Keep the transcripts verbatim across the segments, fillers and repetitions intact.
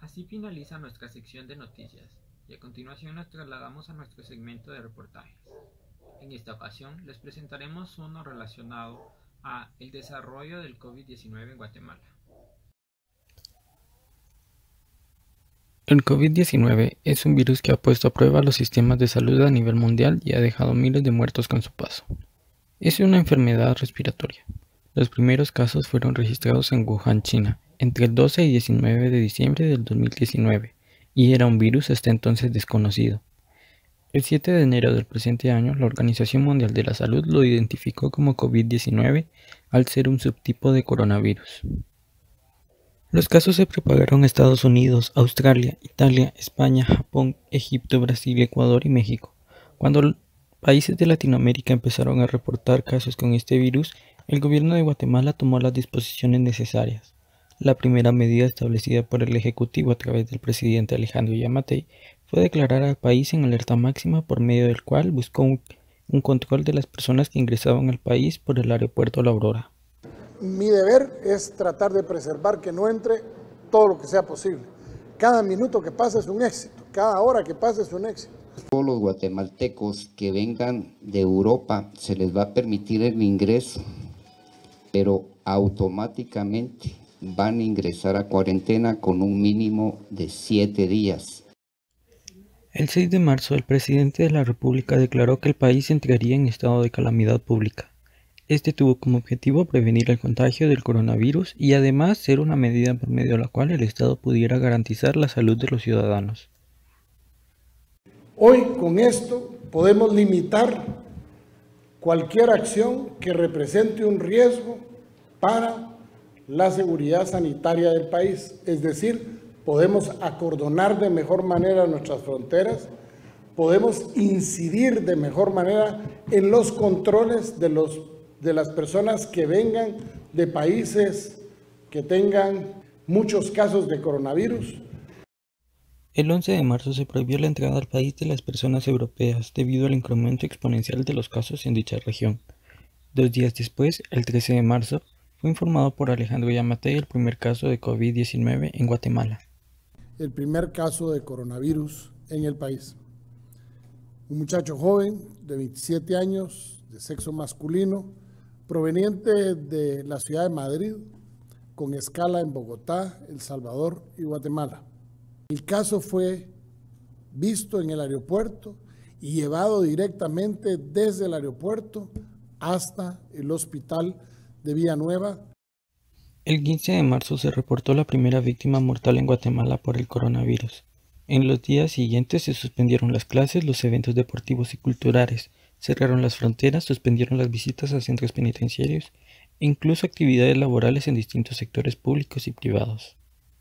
Así finaliza nuestra sección de noticias y a continuación nos trasladamos a nuestro segmento de reportajes. En esta ocasión les presentaremos uno relacionado a el desarrollo del COVID diecinueve en Guatemala. El COVID diecinueve es un virus que ha puesto a prueba los sistemas de salud a nivel mundial y ha dejado miles de muertos con su paso. Es una enfermedad respiratoria. Los primeros casos fueron registrados en Wuhan, China, entre el doce y diecinueve de diciembre del dos mil diecinueve, y era un virus hasta entonces desconocido. El siete de enero del presente año, la Organización Mundial de la Salud lo identificó como COVID diecinueve al ser un subtipo de coronavirus. Los casos se propagaron a Estados Unidos, Australia, Italia, España, Japón, Egipto, Brasil, Ecuador y México. Cuando países de Latinoamérica empezaron a reportar casos con este virus, el gobierno de Guatemala tomó las disposiciones necesarias. La primera medida establecida por el Ejecutivo a través del presidente Alejandro Yamatei fue declarar al país en alerta máxima, por medio del cual buscó un, un control de las personas que ingresaban al país por el aeropuerto La Aurora. Mi deber es tratar de preservar que no entre todo lo que sea posible. Cada minuto que pasa es un éxito, cada hora que pasa es un éxito. Todos los guatemaltecos que vengan de Europa se les va a permitir el ingreso, pero automáticamente van a ingresar a cuarentena con un mínimo de siete días. El seis de marzo, el presidente de la República declaró que el país entraría en estado de calamidad pública. Este tuvo como objetivo prevenir el contagio del coronavirus y además ser una medida por medio de la cual el Estado pudiera garantizar la salud de los ciudadanos. Hoy con esto podemos limitar cualquier acción que represente un riesgo para la seguridad sanitaria del país, es decir, podemos acordonar de mejor manera nuestras fronteras, podemos incidir de mejor manera en los controles de, los, de las personas que vengan de países que tengan muchos casos de coronavirus. El once de marzo se prohibió la entrada al país de las personas europeas debido al incremento exponencial de los casos en dicha región. Dos días después, el trece de marzo, fue informado por Alejandro Yamatei el primer caso de COVID diecinueve en Guatemala. El primer caso de coronavirus en el país. Un muchacho joven de veintisiete años, de sexo masculino, proveniente de la ciudad de Madrid, con escala en Bogotá, El Salvador y Guatemala. El caso fue visto en el aeropuerto y llevado directamente desde el aeropuerto hasta el hospital de Villanueva. El quince de marzo se reportó la primera víctima mortal en Guatemala por el coronavirus. En los días siguientes se suspendieron las clases, los eventos deportivos y culturales, cerraron las fronteras, suspendieron las visitas a centros penitenciarios e incluso actividades laborales en distintos sectores públicos y privados.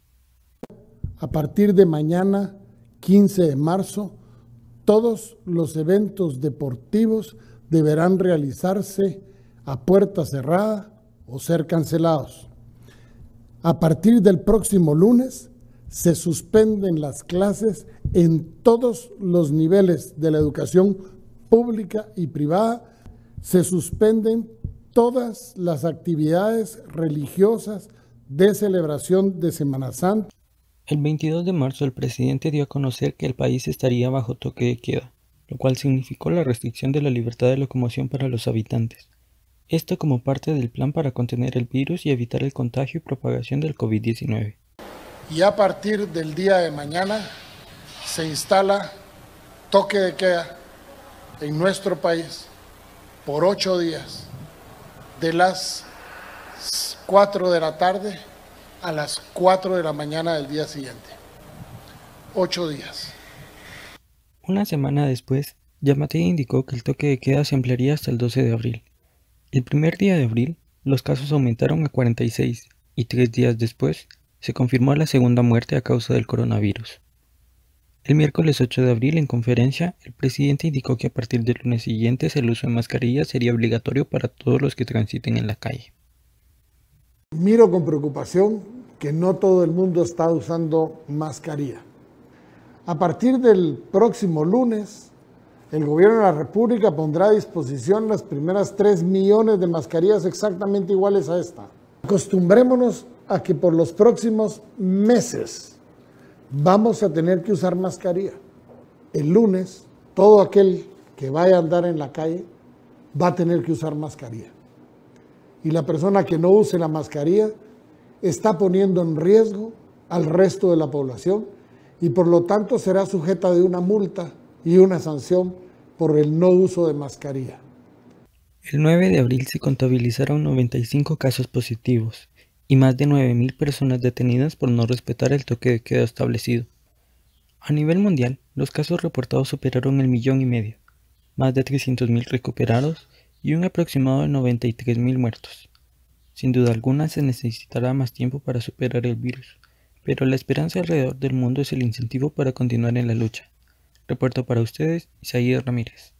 A partir de mañana, quince de marzo, todos los eventos deportivos deberán realizarse a puerta cerrada o ser cancelados. A partir del próximo lunes, se suspenden las clases en todos los niveles de la educación pública y privada. Se suspenden todas las actividades religiosas de celebración de Semana Santa. El veintidós de marzo el presidente dio a conocer que el país estaría bajo toque de queda, lo cual significó la restricción de la libertad de locomoción para los habitantes. Esto como parte del plan para contener el virus y evitar el contagio y propagación del COVID diecinueve. Y a partir del día de mañana se instala toque de queda en nuestro país por ocho días, de las cuatro de la tarde a las cuatro de la mañana del día siguiente. Ocho días. Una semana después, Yamatei indicó que el toque de queda se ampliaría hasta el doce de abril. El primer día de abril, los casos aumentaron a cuarenta y seis y tres días después, se confirmó la segunda muerte a causa del coronavirus. El miércoles ocho de abril, en conferencia, el presidente indicó que a partir del lunes siguiente el uso de mascarillas sería obligatorio para todos los que transiten en la calle. Miro con preocupación que no todo el mundo está usando mascarilla. A partir del próximo lunes, el gobierno de la República pondrá a disposición las primeras tres millones de mascarillas exactamente iguales a esta. Acostumbrémonos a que por los próximos meses vamos a tener que usar mascarilla. El lunes, todo aquel que vaya a andar en la calle va a tener que usar mascarilla. Y la persona que no use la mascarilla está poniendo en riesgo al resto de la población y por lo tanto será sujeta de una multa y una sanción por el no uso de mascarilla. El nueve de abril se contabilizaron noventa y cinco casos positivos y más de nueve mil personas detenidas por no respetar el toque de queda establecido. A nivel mundial, los casos reportados superaron el millón y medio, más de trescientos mil recuperados y un aproximado de noventa y tres mil muertos. Sin duda alguna se necesitará más tiempo para superar el virus, pero la esperanza alrededor del mundo es el incentivo para continuar en la lucha. Reporto para ustedes, Isaías Ramírez.